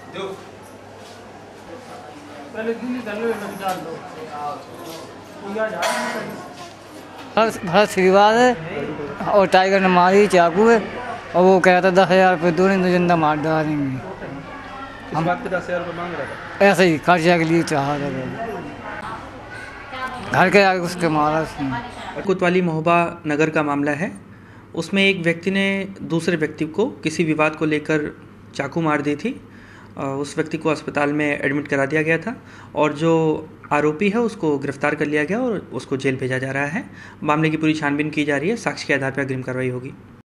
भरत श्रीवाल है और टाइगर ने मारी चाकू है और वो कह रहा था 10,000 रुपये दो, नहीं तो जिंदा मार डालेंगे। किस बात पे 10,000 रुपये मांग रहा था? ऐसे ही कर्जा के लिए चाहा था, घर के आगे उसके मारा उसने। कोतवाली महोबा नगर का मामला है। उसमें एक व्यक्ति ने दूसरे व्यक्ति को किसी विवाद को लेकर चाकू मार दी थी। उस व्यक्ति को अस्पताल में एडमिट करा दिया गया था और जो आरोपी है उसको गिरफ्तार कर लिया गया और उसको जेल भेजा जा रहा है। मामले की पूरी छानबीन की जा रही है। साक्ष्य के आधार पर अग्रिम कार्रवाई होगी।